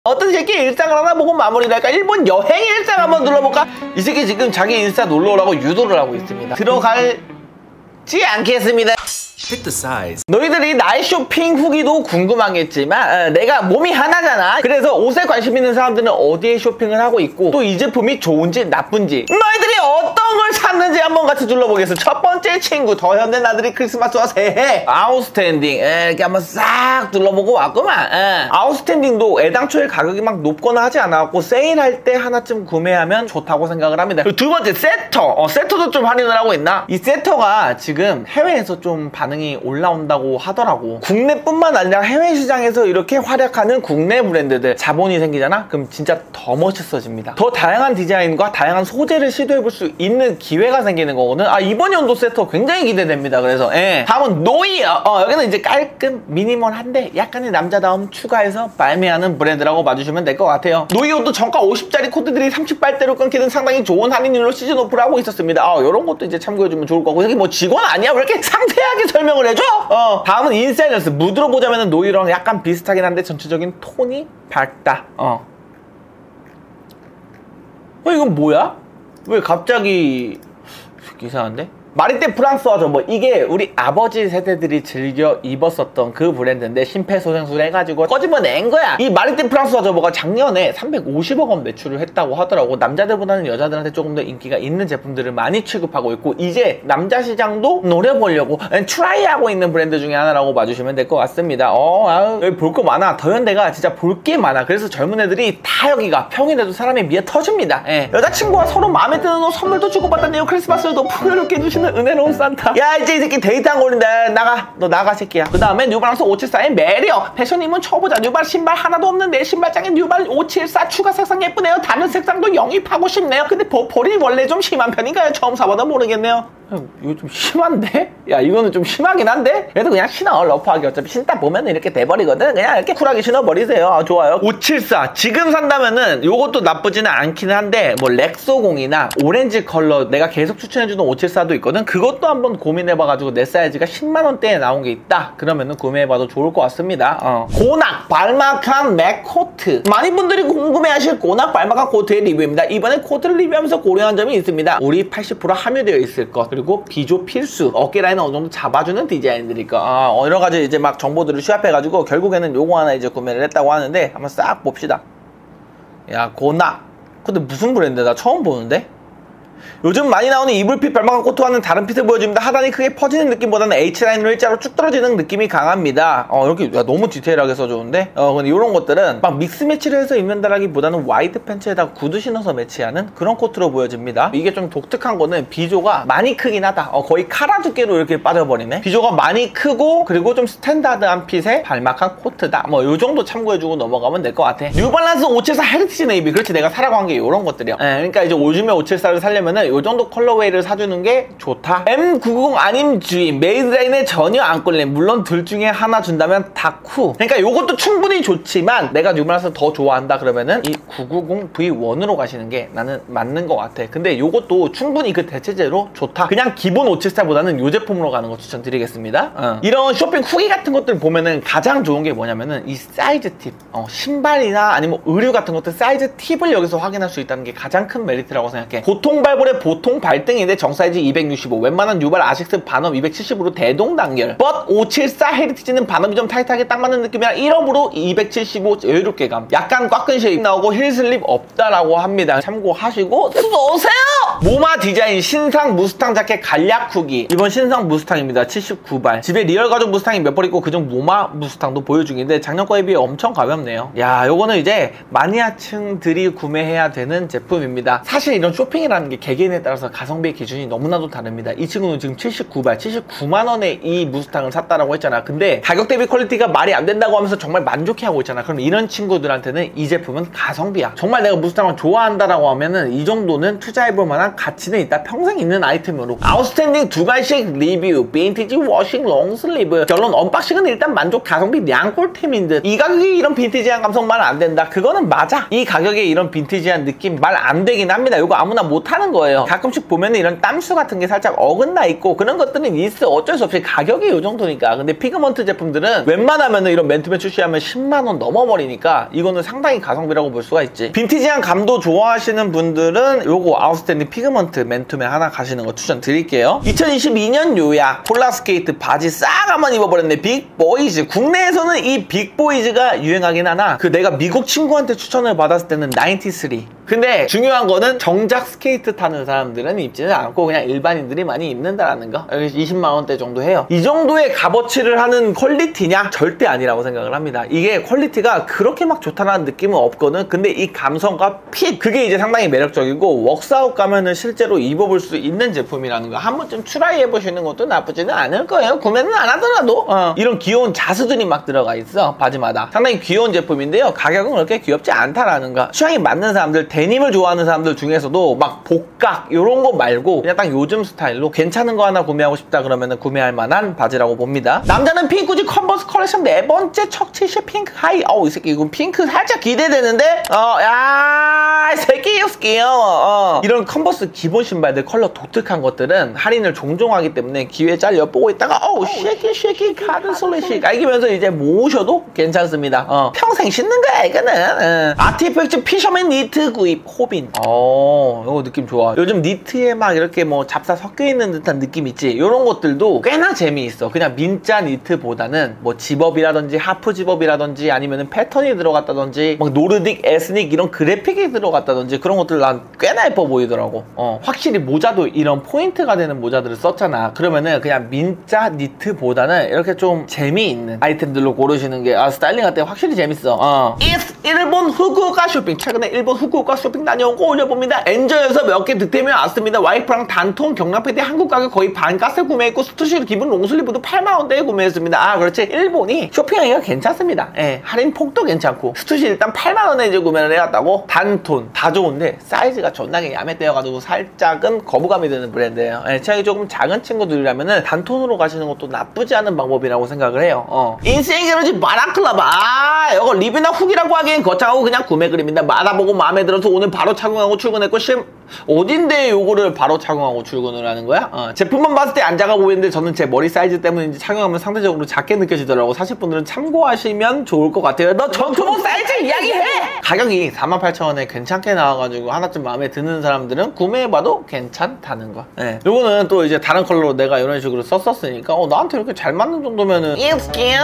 어떤 새끼 일상을 하나 보고 마무리를 할까? 일본 여행 일상 한번 눌러볼까? 이 새끼 지금 자기 인스타 놀러오라고 유도를 하고 있습니다. 들어갈지 않겠습니다. Pick the size. 너희들이 나의 쇼핑 후기도 궁금하겠지만 내가 몸이 하나잖아. 그래서 옷에 관심 있는 사람들은 어디에 쇼핑을 하고 있고 또 이 제품이 좋은지 나쁜지 너희들이 어떤 걸 샀는지 한번 같이 둘러보겠습니다. 첫 번째 친구 더현대 나들이 크리스마스와 새해 아웃스탠딩 이렇게 한번 싹 둘러보고 왔구만. 아웃스탠딩도 애당초에 가격이 막 높거나 하지 않았고 세일할 때 하나쯤 구매하면 좋다고 생각을 합니다. 그리고 두 번째 세터. 세터도 좀 할인을 하고 있나? 이 세터가 지금 해외에서 좀 반응이 올라온다고 하더라고. 국내뿐만 아니라 해외 시장에서 이렇게 활약하는 국내 브랜드들 자본이 생기잖아? 그럼 진짜 더 멋있어집니다. 더 다양한 디자인과 다양한 소재를 시도해볼 수 있는 기회가 생기는 거거든. 이번 연도 세터 굉장히 기대됩니다. 그래서 다음은 노이어. 여기는 이제 깔끔 미니멀한데 약간의 남자다움 추가해서 발매하는 브랜드라고 봐주시면 될 것 같아요. 노이어도 정가 50짜리 코드들이 30발대로 끊기는 상당히 좋은 할인율로 시즌 오프를 하고 있었습니다. 이런 것도 이제 참고해주면 좋을 거고. 여기 뭐 직원 아니야? 왜 이렇게 상세하게 설명을 해줘? 다음은 인사이더스. 무드로 보자면 노이어랑 약간 비슷하긴 한데 전체적인 톤이 밝다. 이건 뭐야? 왜 갑자기 이상한데? 마리떼 프랑스와 저버. 이게 우리 아버지 세대들이 즐겨 입었었던 그 브랜드인데 심폐소생술 해가지고 꺼집어낸 거야. 이 마리떼 프랑스와 저버가 작년에 350억 원 매출을 했다고 하더라고. 남자들보다는 여자들한테 조금 더 인기가 있는 제품들을 많이 취급하고 있고 이제 남자 시장도 노려보려고 트라이하고 있는 브랜드 중에 하나라고 봐주시면 될 것 같습니다. 여기 볼 거 많아. 더현대가 진짜 볼 게 많아. 그래서 젊은 애들이 다 여기가 평일에도 사람이 미어 터집니다. 여자친구와 서로 마음에 드는 옷 선물도 주고받았네요. 크리스마스도 풍요롭게 해주시는 은혜로운 산타. 야 이제 이 새끼 데이트 한 거린다. 나가. 너 나가 새끼야. 그 다음에 뉴발란스 574의 매력. 패션님은 쳐보자. 뉴발 신발 하나도 없는데 신발장에 뉴발 574 추가 색상 예쁘네요. 다른 색상도 영입하고 싶네요. 근데 볼이 원래 좀 심한 편인가요? 처음 사봐도 모르겠네요. 이거 좀 심한데? 야 이거는 좀 심하긴 한데? 그래도 그냥 신어. 러프하게. 어차피 신다 보면 이렇게 돼버리거든. 그냥 이렇게 쿨하게 신어버리세요. 좋아요. 574 지금 산다면은 요것도 나쁘지는 않긴 한데 뭐 렉소공이나 오렌지 컬러 내가 계속 추천해주던 574도 있거든. 그것도 한번 고민해봐가지고 내 사이즈가 10만원대에 나온 게 있다 그러면은 구매해봐도 좋을 것 같습니다. 고낙 발막한 맥코트. 많은 분들이 궁금해하실 고낙 발막한 코트의 리뷰입니다. 이번에 코트를 리뷰하면서 고려한 점이 있습니다. 우리 80% 함유되어 있을 것, 그리고 비조 필수, 어깨 라인을 어느 정도 잡아주는 디자인들이니까 여러가지 이제 막 정보들을 취합해가지고 결국에는 요거 하나 이제 구매를 했다고 하는데 한번 싹 봅시다. 야 고낙. 근데 무슨 브랜드야? 나 처음 보는데? 요즘 많이 나오는 이불핏 발막한 코트와는 다른 핏을 보여줍니다. 하단이 크게 퍼지는 느낌보다는 H라인으로 일자로 쭉 떨어지는 느낌이 강합니다. 이렇게 너무 디테일하게 써줬는데 근데 이런 것들은 막 믹스 매치를 해서 입는다라기보다는 와이드 팬츠에다가 구두 신어서 매치하는 그런 코트로 보여집니다. 이게 좀 독특한 거는 비조가 많이 크긴 하다. 거의 카라 두께로 이렇게 빠져버리네. 비조가 많이 크고 그리고 좀 스탠다드한 핏의 발막한 코트다. 뭐 요 정도 참고해주고 넘어가면 될 것 같아. 뉴발란스 574 헤리티지 네이비. 그렇지, 내가 사라고 한 게 이런 것들이야. 그러니까 이제 요즘에 574를 살려면 요 정도 컬러웨이를 사주는 게 좋다. M990 아님 G 메이드라인에 전혀 안 꼴림. 물론 둘 중에 하나 준다면 다쿠. 그러니까 요것도 충분히 좋지만 내가 뉴발란스 더 좋아한다 그러면은 이 990 V1으로 가시는 게 나는 맞는 것 같아. 근데 요것도 충분히 그 대체제로 좋다. 그냥 기본 574보다는 요 제품으로 가는 거 추천드리겠습니다. 이런 쇼핑 후기 같은 것들 보면은 가장 좋은 게 뭐냐면은 이 사이즈 팁. 신발이나 아니면 의류 같은 것들 사이즈 팁을 여기서 확인할 수 있다는 게 가장 큰 메리트라고 생각해. 보통 발볼의 보통 발등인데 정사이즈 265, 웬만한 뉴발 아식스 반업 270으로 대동단결. but 574 헤리티지는 반업이 좀 타이트하게 딱 맞는 느낌이라 1업으로 275 여유롭게 감. 약간 꽉끈 쉐입 나오고 힐 슬립 없다라고 합니다. 참고하시고 쏘세요! 모마 디자인 신상 무스탕 자켓 간략 후기. 이번 신상 무스탕입니다. 79발. 집에 리얼 가죽 무스탕이 몇 벌 있고 그중 모마 무스탕도 보유 중인데 작년 거에 비해 엄청 가볍네요. 야, 요거는 이제 마니아층들이 구매해야 되는 제품입니다. 사실 이런 쇼핑이라는 게 개개인에 따라서 가성비의 기준이 너무나도 다릅니다. 이 친구는 지금 79발, 79만원에 이 무스탕을 샀다라고 했잖아. 근데 가격 대비 퀄리티가 말이 안 된다고 하면서 정말 만족해하고 있잖아. 그럼 이런 친구들한테는 이 제품은 가성비야. 정말 내가 무스탕을 좋아한다라고 하면은 이 정도는 투자해볼 만한 만한 가치는 있다. 평생 있는 아이템으로. 아웃스탠딩 2가지씩 리뷰, 빈티지 워싱 롱슬리브. 결론 언박싱은 일단 만족, 가성비 냥꼴템인 듯. 이 가격에 이런 빈티지한 감성 말 안 된다. 그거는 맞아. 이 가격에 이런 빈티지한 느낌 말 안 되긴 합니다. 이거 아무나 못하는 거예요. 가끔씩 보면 이런 땀수 같은 게 살짝 어긋나 있고 그런 것들은 있어. 어쩔 수 없이 가격이 이 정도니까. 근데 피그먼트 제품들은 웬만하면 이런 맨투맨 출시하면 10만원 넘어버리니까 이거는 상당히 가성비라고 볼 수가 있지. 빈티지한 감도 좋아하시는 분들은 요거 아웃스탠딩 피그먼트 맨투맨 하나 가시는 거 추천드릴게요. 2022년 요약 폴라스케이트 바지 싹 한번 입어버렸네. 빅보이즈. 국내에서는 이 빅보이즈가 유행하긴 하나 내가 미국 친구한테 추천을 받았을 때는 93. 근데 중요한 거는 정작 스케이트 타는 사람들은 입지는 않고 그냥 일반인들이 많이 입는다라는 거. 여기 20만원대 정도 해요. 이 정도의 값어치를 하는 퀄리티냐? 절대 아니라고 생각을 합니다. 이게 퀄리티가 그렇게 막 좋다라는 느낌은 없거든. 근데 이 감성과 핏 그게 이제 상당히 매력적이고 웍스아웃 가면은 실제로 입어볼 수 있는 제품이라는 거 한 번쯤 트라이 해보시는 것도 나쁘지는 않을 거예요. 구매는 안 하더라도 이런 귀여운 자수들이 막 들어가 있어. 바지마다 상당히 귀여운 제품인데요. 가격은 그렇게 귀엽지 않다라는 거. 취향이 맞는 사람들, 데님을 좋아하는 사람들 중에서도 막 복각 이런 거 말고 그냥 딱 요즘 스타일로 괜찮은 거 하나 구매하고 싶다 그러면 구매할 만한 바지라고 봅니다. 남자는 핑크지 컨버스 컬렉션 4번째 척치시 핑크 하이. 이 새끼 이거 핑크 살짝 기대되는데 야, 이 새끼 귀여워. 이런 컨버스 기본 신발들 컬러 독특한 것들은 할인을 종종 하기 때문에 기회 잘 엿보고 있다가 쉐키 카드 솔리시 알기면서 이제 모으셔도 괜찮습니다. 평생 신는 거야 이거는. 아티팩트 피셔맨 니트 구입 호빈. 이거 느낌 좋아. 요즘 니트에 막 이렇게 뭐 잡사 섞여 있는 듯한 느낌 있지. 이런 것들도 꽤나 재미있어. 그냥 민자 니트보다는 뭐 집업이라든지 하프 집업이라든지 아니면은 패턴이 들어갔다든지 막 노르딕 에스닉 이런 그래픽이 들어갔다든지 그런 것들 난 꽤나 예뻐 보이더라고. 확실히 모자도 이런 포인트가 되는 모자들을 썼잖아. 그러면은 그냥 민자 니트보다는 이렇게 좀 재미있는 아이템들로 고르시는 게 스타일링 할 때 확실히 재밌어. 일본 후쿠오카 쇼핑. 최근에 일본 후쿠오카 쇼핑 다녀온 거 올려봅니다. 엔저에서 몇 개 득템이 왔습니다. 와이프랑 단통 경량 패디 한국 가격 거의 반값에 구매했고 스투시로 기본 롱슬리브도 8만원대에 구매했습니다. 그렇지. 일본이 쇼핑하기가 괜찮습니다. 할인 폭도 괜찮고 스투시 일단 8만원에 이제 구매를 해왔다고. 단톤 다 좋은데 사이즈가 존나게 야매떼여가지고 살짝은 거부감이 드는 브랜드예요. 체형이 조금 작은 친구들이라면은 단톤으로 가시는 것도 나쁘지 않은 방법이라고 생각을 해요. 인생에너지 마라클라바. 이거 리뷰나 후기라고 하기엔 거창하고 그냥 구매 그림인데 받아보고 마음에 들어서 오늘 바로 착용하고 출근했고 어딘데 요거를 바로 착용하고 출근을 하는 거야? 제품만 봤을 때 안 작아 보이는데 저는 제 머리 사이즈 때문인지 착용하면 상대적으로 작게 느껴지더라고. 사실 분들은 참고하시면 좋을 것 같아요. 너 전투복 사이즈 이야기해! 가격이 48,000원에 괜찮게 나와가지고 하나쯤 마음에 드는 사람들은 구매해봐도 괜찮다는 거. 요거는 또 이제 다른 컬러로 내가 이런 식으로 썼었으니까 나한테 이렇게 잘 맞는 정도면은 It's cute!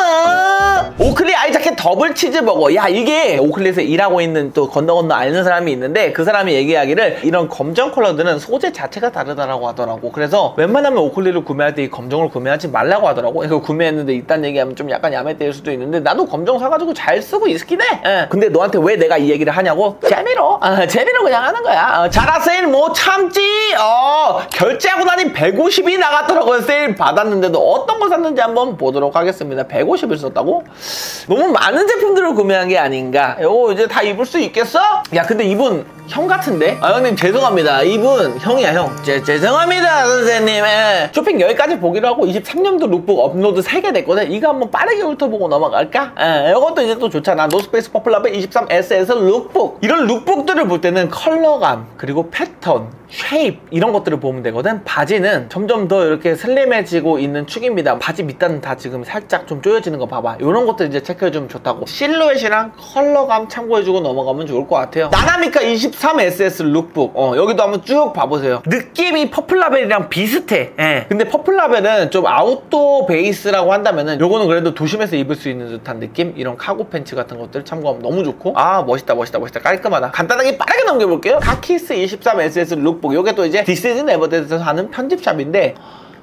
오클리 아이자켓 더블 치즈버거. 야, 이게 오클리에서 일하고 있는 또 건너 아는 사람이 있는데 그 사람이 얘기하기를 이런 검정 컬러들은 소재 자체가 다르다라고 하더라고. 그래서 웬만하면 오클리를 구매할 때 이 검정을 구매하지 말라고 하더라고. 이거 구매했는데 이딴 얘기하면 좀 약간 야매때일 수도 있는데 나도 검정 사가지고 잘 쓰고 있긴 해. 근데 너한테 왜 내가 이 얘기를 하냐고? 재미로 그냥 하는 거야. 자라 세일 못 참지. 결제하고 나니 150이 나갔더라고요. 세일 받았는데도 어떤 거 샀는지 한번 보도록 하겠습니다. 150을 썼다고? 너무 많은 제품들을 구매한 게 아닌가. 요거 이제 다 입을 수 있겠어? 야, 근데 이분 형 같은데? 형님 죄송합니다. 이분 형이야 형. 죄송합니다 선생님. 쇼핑 여기까지 보기로 하고 23년도 룩북 업로드 3개 됐거든. 이거 한번 빠르게 훑어보고 넘어갈까? 이것도 이제 또 좋잖아. 노스페이스 퍼플라베 23SS 룩북. 이런 룩북들을 볼 때는 컬러감 그리고 패턴 쉐입 이런 것들을 보면 되거든. 바지는 점점 더 이렇게 슬림해지고 있는 축입니다. 바지 밑단은 다 지금 살짝 좀 조여지는 거 봐봐. 이런 것들 이제 체크해주면 좋다고. 실루엣이랑 컬러감 참고해주고 넘어가면 좋을 것 같아요. 나나미카 23SS 룩북. 여기도 한번 쭉 봐보세요. 느낌이 퍼플라벨이랑 비슷해. 근데 퍼플라벨은 좀 아웃도어 베이스라고 한다면은 요거는 그래도 도심에서 입을 수 있는 듯한 느낌? 이런 카고 팬츠 같은 것들 참고하면 너무 좋고. 멋있다 깔끔하다. 간단하게 빠르게 넘겨볼게요. 카키스 23SS 룩북. 요게 또 이제 This is Never에서 하는 편집샵인데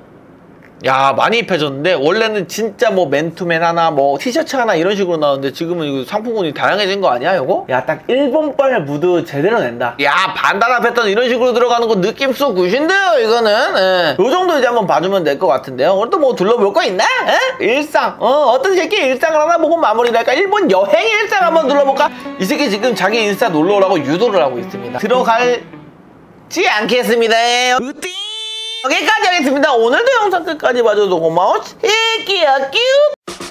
야, 많이 입혀졌는데 원래는 진짜 뭐 맨투맨 하나 뭐 티셔츠 하나 이런 식으로 나오는데 지금은 이거 상품군이 다양해진 거 아니야 요거? 야, 딱 일본발 무드 제대로 낸다. 야, 반다나 패턴 이런 식으로 들어가는 거 느낌 쏙 굿인데요 이거는. 요 정도 이제 한번 봐주면 될 것 같은데요. 오늘 또 뭐 둘러볼 거 있나? 일상 어떤 새끼 일상을 하나 보고 마무리를 할까? 일본 여행 일상 한번 둘러볼까? 이 새끼 지금 자기 인스타 놀러 오라고 유도를 하고 있습니다. 들어갈 지 않겠습니다. 여기까지 하겠습니다. 오늘도 영상 끝까지 봐줘서 고마워. 새끼야, 뀨.